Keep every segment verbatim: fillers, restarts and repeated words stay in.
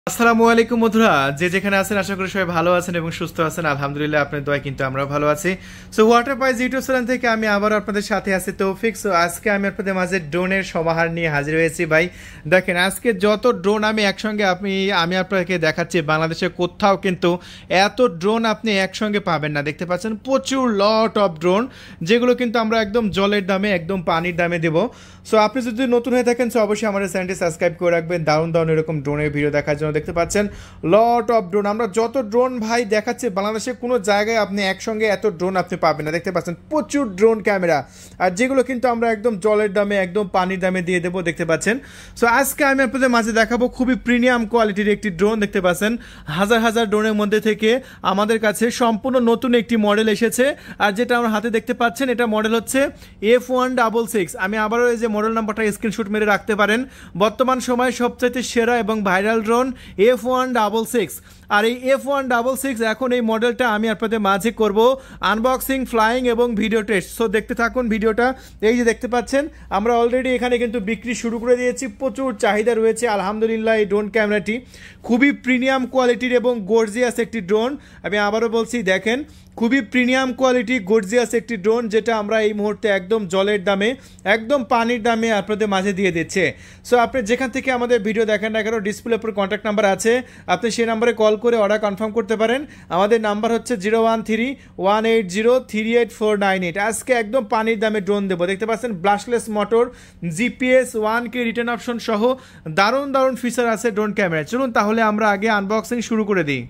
আসসালামু আলাইকুম বন্ধুরা, যে যেখানে আছেন আশা করি সবাই ভালো আছেন এবং সুস্থ আছেন। আলহামদুলিল্লাহ, আপনার দোয়ায় কিন্তু আমরাও ভালো আছি। সো ওয়াটার পাইজ ইউটিউব চ্যানেল থেকে আমি আবার আপনাদের সাথে আছি তৌফিক। সো আজকে আমি আপনাদের মাঝে ড্রোনের সমাহার নিয়ে হাজির হয়েছি। ভাই দেখেন, আজকে যত ড্রোন আমি একসঙ্গে আপনি আমি আপনাকে দেখাচ্ছি, বাংলাদেশে কোথাও কিন্তু এত ড্রোন আপনি একসঙ্গে পাবেন না। দেখতে পাচ্ছেন প্রচুর লট অফ ড্রোন, যেগুলো কিন্তু আমরা একদম জলের দামে, একদম পানির দামে দেবো। সো আপনি যদি নতুন হয়ে থাকেন, সো অবশ্যই আমাদের চ্যানেলটি সাবস্ক্রাইব করে রাখবেন দারুণ দারুণ এরকম ড্রোনের ভিডিও দেখার জন্য। দেখতে পাচ্ছেন লট অফ ড্রোন, আমরা যত ড্রোন ভাই দেখাচ্ছি, বাংলাদেশে কোনো জায়গায় আপনি একসঙ্গে এত ড্রোন আপনি পাবেন না। দেখতে পাচ্ছেন প্রচুর ড্রোন ক্যামেরা, আর যেগুলো কিন্তু আমরা একদম জলের দামে, একদম পানির দামে দিয়ে দেবো। দেখতে পাচ্ছেন। সো আজকে আমি আপনাদের মাঝে দেখাবো খুবই প্রিমিয়াম কোয়ালিটির একটি ড্রোন। দেখতে পাচ্ছেন হাজার হাজার ড্রোনের মধ্যে থেকে আমাদের কাছে সম্পূর্ণ নতুন একটি মডেল এসেছে, আর যেটা আমার হাতে দেখতে পাচ্ছেন এটা মডেল হচ্ছে এফ ওয়ান ডাবল সিক্স। আমি আবারও এই যে মডেল নাম্বারটা স্ক্রিনশট মেরে রাখতে পারেন। বর্তমান সময়ে সবচাইতে সেরা এবং viral drone F one double six. আর এই এফ ওয়ান ডাবল সিক্স এখন এই মডেলটা আমি আপনাদের মাঝে করব আনবক্সিং, ফ্লাইং এবং ভিডিও টেস্ট। সো দেখতে থাকুন ভিডিওটা। এই যে দেখতে পাচ্ছেন আমরা অলরেডি এখানে কিন্তু বিক্রি শুরু করে দিয়েছি, প্রচুর চাহিদা রয়েছে আলহামদুলিল্লাহ। এই ড্রোন ক্যামেরাটি খুবই প্রিমিয়াম কোয়ালিটির এবং গর্জিয়াস একটি ড্রোন। আমি আবারও বলছি, দেখেন খুবই প্রিমিয়াম কোয়ালিটি গর্জিয়াস একটি ড্রোন, যেটা আমরা এই মুহূর্তে একদম জলের দামে, একদম পানির দামে আপনাদের মাঝে দিয়ে দিচ্ছে। সো আপনি যেখান থেকে আমাদের ভিডিও দেখেন না কেন, ডিসপ্লের উপর কন্ট্যাক্ট নাম্বার আছে, আপনি সেই নাম্বারে কল করে অর্ডার কনফার্ম করতে পারেন। আমাদের নাম্বার হচ্ছে zero one three one eight zero three eight four nine eight. আজকে একদম পানির দামে ড্রোন দেবো। দেখতে পাচ্ছেন brushless motor, GPS, one key return option সহ দারুণ দারুণ ফিচার আছে ড্রোন ক্যামেরা। চলুন তাহলে আমরা আগে আনবক্সিং শুরু করে দিই।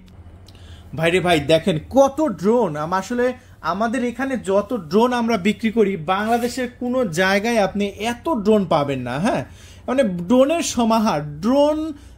ভাইরে ভাই দেখেন কত ড্রোন। আসলে আমাদের এখানে যত ড্রোন আমরা বিক্রি করি, বাংলাদেশের কোনো জায়গায় আপনি এত ড্রোন পাবেন না। হ্যাঁ, মানে ড্রোনের সমাহার। ড্রোন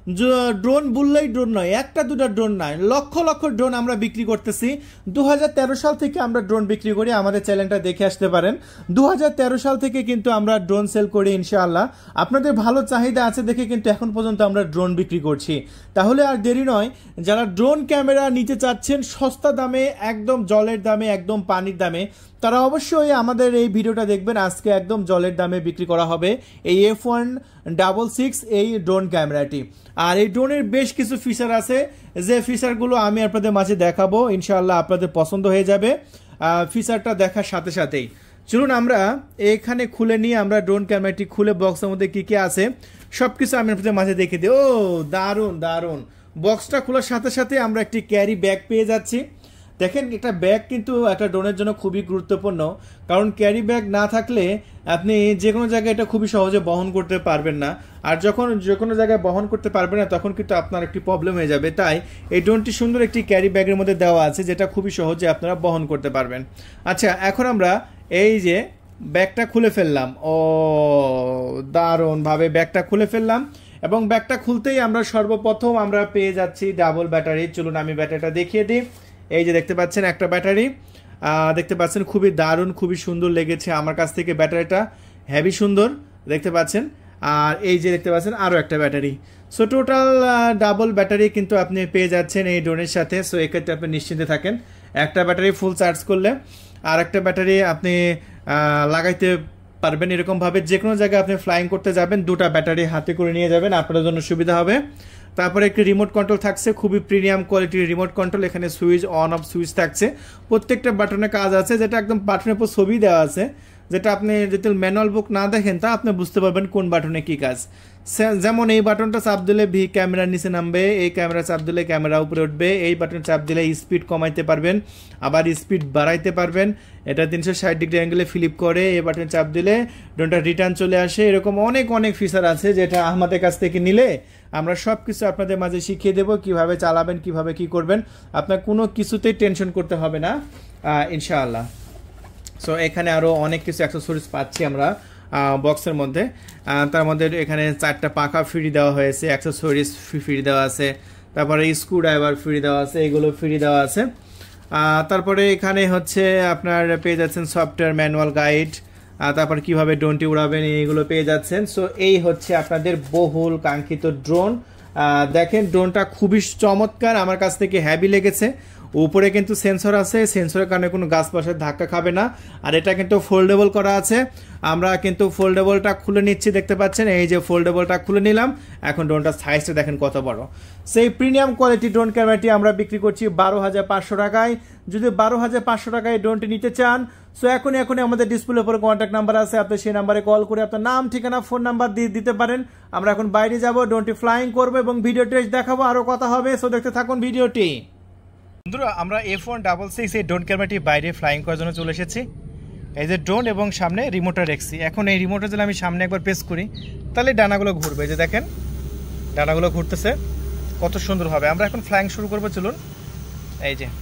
ড্রোন বললেই ড্রোন নয়, একটা দুটা ড্রোন নয়, লক্ষ লক্ষ ড্রোন আমরা বিক্রি করতেছি। দু হাজার তেরো সাল থেকে আমরা ড্রোন বিক্রি করি, আমাদের চ্যানেলটা দেখে আসতে পারেন। দু হাজার তেরো সাল থেকে কিন্তু আমরা ড্রোন সেল করি ইনশাআল্লাহ। আপনাদের ভালো চাহিদা আছে দেখে কিন্তু এখন পর্যন্ত আমরা ড্রোন বিক্রি করছি। তাহলে আর দেরি নয়, যারা ড্রোন ক্যামেরা নিতে চাচ্ছেন সস্তা দামে, একদম জলের দামে, একদম পানির দামে, তারা অবশ্যই আমাদের এই ভিডিওটা দেখবেন। আজকে একদম জলের দামে বিক্রি করা হবে এই এফ ওয়ান ডাবল সিক্স এই ড্রোন ক্যামেরাটি। আর এই ড্রোনের বেশ কিছু ফিচার আছে, যে ফিচারগুলো আমি আপনাদের মাঝে দেখাবো, ইনশাআল্লাহ আপনাদের পছন্দ হয়ে যাবে ফিচারটা দেখার সাথে সাথেই। চলুন আমরা এখানে খুলে নিয়ে আমরা ড্রোন ক্যামেরাটি খুলে বক্সের মধ্যে কী কী আছে সব কিছু আমি আপনাদের মাঝে দেখে দিই। ও দারুণ দারুণ। বক্সটা খোলার সাথে সাথে আমরা একটি ক্যারি ব্যাগ পেয়ে যাচ্ছি। দেখেন, একটা ব্যাগ কিন্তু একটা ড্রোনের জন্য খুবই গুরুত্বপূর্ণ, কারণ ক্যারি ব্যাগ না থাকলে আপনি যে কোনো জায়গায় এটা খুবই সহজে বহন করতে পারবেন না। আর যখন যে কোনো জায়গায় বহন করতে পারবেন না, তখন কিন্তু আপনার একটি প্রবলেম হয়ে যাবে। তাই এই ড্রোনটি সুন্দর একটি ক্যারি ব্যাগের মধ্যে দেওয়া আছে, যেটা খুবই সহজে আপনারা বহন করতে পারবেন। আচ্ছা, এখন আমরা এই যে ব্যাগটা খুলে ফেললাম। ও দারুণভাবে ব্যাগটা খুলে ফেললাম, এবং ব্যাগটা খুলতেই আমরা সর্বপ্রথম আমরা পেয়ে যাচ্ছি ডাবল ব্যাটারি। চলুন আমি ব্যাটারিটা দেখিয়ে দিই। এই যে দেখতে পাচ্ছেন একটা ব্যাটারি, দেখতে পাচ্ছেন খুবই দারুণ, খুবই সুন্দর লেগেছে আমার কাছ থেকে ব্যাটারিটা, হেভি সুন্দর দেখতে পাচ্ছেন। আর এই যে দেখতে পাচ্ছেন আরও একটা battery. So total double battery কিন্তু আপনি পেয়ে যাচ্ছেন এই ড্রোনের সাথে। সো এক্ষেত্রে আপনি নিশ্চিন্তে থাকেন, একটা ব্যাটারি ফুল চার্জ করলে আর একটা ব্যাটারি আপনি লাগাইতে পারবেন। এরকমভাবে যে কোনো জায়গায় আপনি ফ্লাইং করতে যাবেন, দুটা ব্যাটারি হাতে করে নিয়ে যাবেন, আপনার জন্য সুবিধা হবে। তারপরে একটি রিমোট কন্ট্রোল থাকছে, খুবই প্রিমিয়াম কোয়ালিটির রিমোট কন্ট্রোল। এখানে সুইচ অন অফ সুইচ থাকছে, প্রত্যেকটা বাটনে কাজ আছে, যেটা একদম বাটনের উপর ছবি দেওয়া আছে, যেটা আপনি যদি ম্যানুয়াল বুক না দেখেন তা আপনি বুঝতে পারবেন কোন বাটনে কি কাজ। যেমন এই বাটনটা চাপ দিলে ভি ক্যামেরার নিচে নামবে, এই ক্যামেরা চাপ দিলে ক্যামেরা উপরে উঠবে, এই বাটন চাপ দিলে স্পিড কমাইতে পারবেন, আবার স্পিড বাড়াইতে পারবেন। এটা তিনশো ষাট ডিগ্রি অ্যাঙ্গেলে ফ্লিপ করে, এই বাটন চাপ দিলে ড্রোনটা রিটার্ন চলে আসে। এরকম অনেক অনেক ফিচার আছে, যেটা আমাদের কাছ থেকে নিলে আমরা সব কিছু আপনাদের মাঝে শিখিয়ে দেবো, কিভাবে চালাবেন, কিভাবে কি করবেন। আপনার কোনো কিছুতেই টেনশন করতে হবে না ইনশাআল্লাহ। সো এখানে আরও অনেক কিছু অ্যাক্সেসরিজ পাচ্ছি আমরা বক্সের মধ্যে। তার মধ্যে এখানে চারটা পাখা ফ্রি দেওয়া হয়েছে, অ্যাক্সেসরিজ ফ্রি দেওয়া আছে, তারপরে স্ক্রু ড্রাইভার ফ্রি দেওয়া আছে, এগুলো ফ্রি দেওয়া আছে। তারপরে এখানে হচ্ছে আপনার পেয়ে যাচ্ছেন সফটওয়্যার ম্যানুয়াল গাইড, তারপর কিভাবে ড্রোনটি উড়াবেন এগুলো পেয়ে যাচ্ছেন। সো এই হচ্ছে আপনাদের বহুল কাঙ্ক্ষিত ড্রোন দেখেন ড্রোনটা খুবই চমৎকার, আমার কাছ থেকে হ্যাভি লেগেছে। উপরে কিন্তু সেন্সর আছে, সেন্সরের কারণে কোনো গাছ পাশে ধাক্কা খাবে না। আর এটা কিন্তু ফোল্ডেবল করা আছে, আমরা কিন্তু ফোল্ডেবলটা খুলে নিচ্ছি, দেখতে পাচ্ছেন এই যে ফোল্ডেবলটা খুলে নিলাম। এখন ড্রোনটার সাইজটা দেখেন কত বড়। সেই প্রিমিয়াম কোয়ালিটি ড্রোন ক্যামেরাটি আমরা বিক্রি করছি বারো হাজার পাঁচশো টাকায়। যদি বারো হাজার পাঁচশো টাকায় ড্রোনটি নিতে চান, সো এখনই এখনই আমাদের ডিসপ্লের উপরে কন্ট্যাক্ট নাম্বার আছে, আপনি সেই নাম্বারে কল করে আপনার নাম, ঠিকানা, ফোন নাম্বার দিয়ে দিতে পারেন। আমরা এখন বাইরে যাব, ড্রোনটি ফ্লাইং করবো এবং ভিডিও টেস্ট দেখাবো, আরও কথা হবে। সো দেখতে থাকুন ভিডিওটি। বন্ধুরা, আমরা এফ ওয়ান ডাবল সিক্স এই ড্রোন ক্যামেরাটি বাইরে ফ্লাইং করার জন্য চলে এসেছি। এই যে ড্রোন এবং সামনে রিমোটটা রেখেছি। এখন এই রিমোটে যদি আমি সামনে একবার প্রেস করি তাহলে ডানাগুলো ঘুরবে। এই যে দেখেন ডানাগুলো ঘুরতেছে কত সুন্দর হবে। আমরা এখন ফ্লাইং শুরু করবো, চলুন। এই যে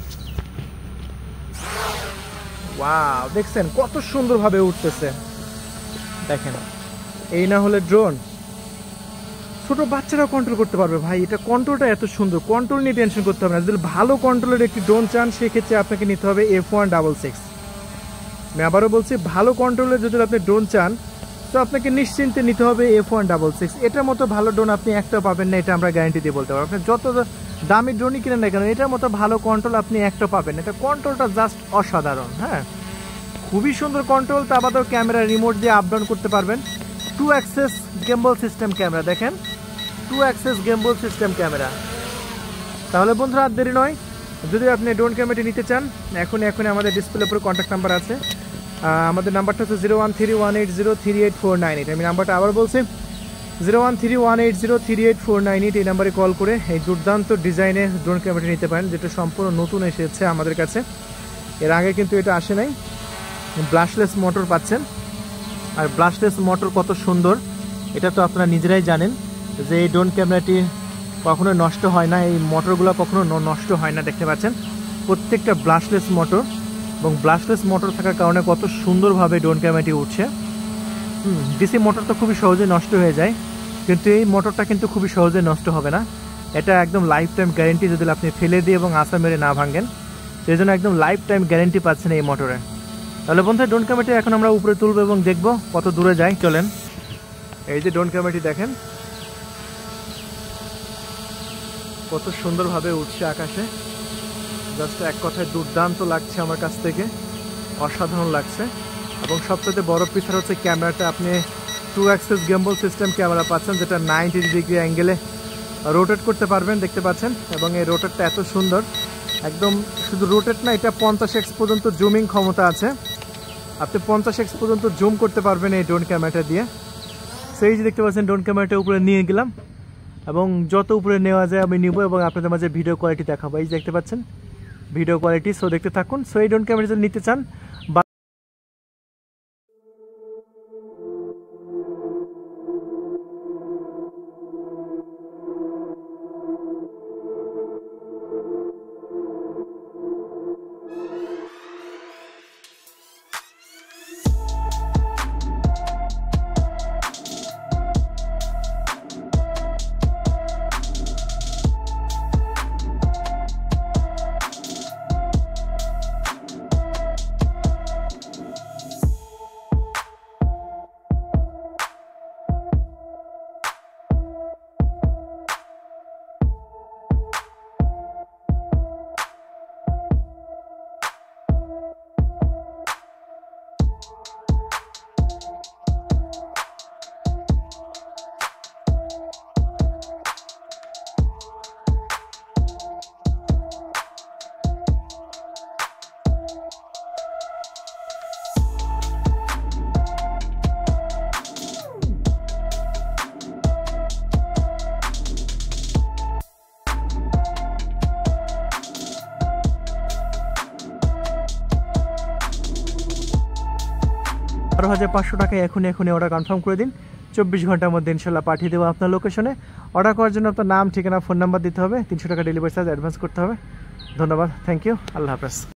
ওয়াও, দেখছেন কত সুন্দরভাবে উঠতেছে। দেখেন এই না হলে ড্রোন, ছোট বাচ্চারাও কন্ট্রোল করতে পারবে ভাই। এটা কন্ট্রোলটা এত সুন্দর, কন্ট্রোল নিয়ে টেনশন করতে হবে না। যদি ভালো কন্ট্রোলের একটি ড্রোন চান সেক্ষেত্রে আপনাকে নিতে হবে এফ ওয়ান ডাবল সিক্স। আমি আবারও বলছি, ভালো কন্ট্রোলের যদি আপনি ড্রোন চান তো আপনাকে নিশ্চিন্তে নিতে হবে এফ ওয়ান ডাবল সিক্স। এটার মতো ভালো ড্রোন আপনি একটাও পাবেন না, এটা আমরা গ্যারান্টি দিয়ে বলতে পারবো। আপনি যত দামি ড্রোনই কিনেন না কেন, এটার মতো ভালো কন্ট্রোল আপনি একটা পাবেন। এটা কন্ট্রোলটা জাস্ট অসাধারণ। হ্যাঁ, খুবই সুন্দর কন্ট্রোল। তা বাদেও ক্যামেরা রিমোট দিয়ে আপ ডাউন করতে পারবেন। Two axis gimbal system camera, দেখেন two axis gimbal system camera. তাহলে বন্ধুরা আর দেরি নয়, যদি আপনি ড্রোন ক্যামেরাটি নিতে চান এখনই এখনই আমাদের ডিসপ্লের উপরে কন্ট্যাক্ট নাম্বার আছে। আমাদের নাম্বারটা হচ্ছে zero one three one eight zero three eight four nine eight. আমি নাম্বারটা আবার বলছি, zero one three one eight zero three eight four nine eight. এই নাম্বারে কল করে এই দুর্দান্ত ডিজাইনের ড্রোন ক্যামেরাটি নিতে পারেন, যেটা সম্পূর্ণ নতুন এসেছে আমাদের কাছে। এর আগে কিন্তু এটা আসে নাই। ব্লাশলেস মোটর পাচ্ছেন, আর ব্লাশলেস মোটর কত সুন্দর এটা তো আপনারা নিজেরাই জানেন যে এই ড্রোন ক্যামেরাটি কখনো নষ্ট হয় না, এই মোটরগুলো কখনো নষ্ট হয় না। দেখতে পাচ্ছেন প্রত্যেকটা ব্লাশলেস মোটর, এবং ব্লাশলেস মোটর থাকার কারণে কত সুন্দরভাবে ড্রোন ক্যামেরাটি উঠছে। হুম ডিসি মোটর তো খুবই সহজে নষ্ট হয়ে যায়, কিন্তু এই মোটরটা কিন্তু খুবই সহজে নষ্ট হবে না। এটা একদম লাইফ টাইম গ্যারেন্টি, যদি আপনি ফেলে দিয়ে এবং আশা মেরে না ভাঙেন, সেই জন্য একদম লাইফ টাইম গ্যারেন্টি পাচ্ছেন এই মোটরে। তাহলে বন্ধুরা ড্রোন ক্যামেরাটি এখন আমরা উপরে তুলবো এবং দেখবো কত দূরে যায়। চলেন, এই যে ড্রোন ক্যামেরাটি দেখেন কত সুন্দরভাবে উঠছে আকাশে। জাস্ট এক কথায় দুর্দান্ত লাগছে আমার কাছ থেকে, অসাধারণ লাগছে। এবং সবচেয়ে বড় পিছার হচ্ছে ক্যামেরাটা, আপনি two axis gimbal system camera পাচ্ছেন, যেটা নাইনটি ডিগ্রি অ্যাঙ্গেলে রোটেট করতে পারবেন, দেখতে পাচ্ছেন। এবং এই রোটেটটা এত সুন্দর, একদম শুধু রোটেট না, এটা পঞ্চাশ এক্স পর্যন্ত জুমিং ক্ষমতা আছে। আপনি পঞ্চাশ এক্স পর্যন্ত জুম করতে পারবেন এই ড্রোন ক্যামেরাটা দিয়ে। সেই যে দেখতে পাচ্ছেন ড্রোন ক্যামেরাটা উপরে নিয়ে গেলাম, এবং যত উপরে নেওয়া যায় আমি নিব এবং আপনাদের মাঝে ভিডিও কোয়ালিটি দেখাবো। এই যে দেখতে পাচ্ছেন ভিডিও কোয়ালিটি। সো দেখতে থাকুন। সো এই ড্রোন ক্যামেরা যদি নিতে চান, বারো হাজার পাঁচশো টাকায় এখনই এখনই অর্ডার কনফার্ম করে দিন। চব্বিশ ঘন্টার মধ্যে ইনশাল্লাহ পাঠিয়ে দেবো আপনার লোকেশনে। অর্ডার করার জন্য আপনার নাম, ঠিকানা, ফোন নাম্বার দিতে হবে। তিনশো টাকা ডেলিভারি চার্জ অ্যাডভান্স করতে হবে। ধন্যবাদ, থ্যাংক ইউ, আল্লাহ হাফেজ।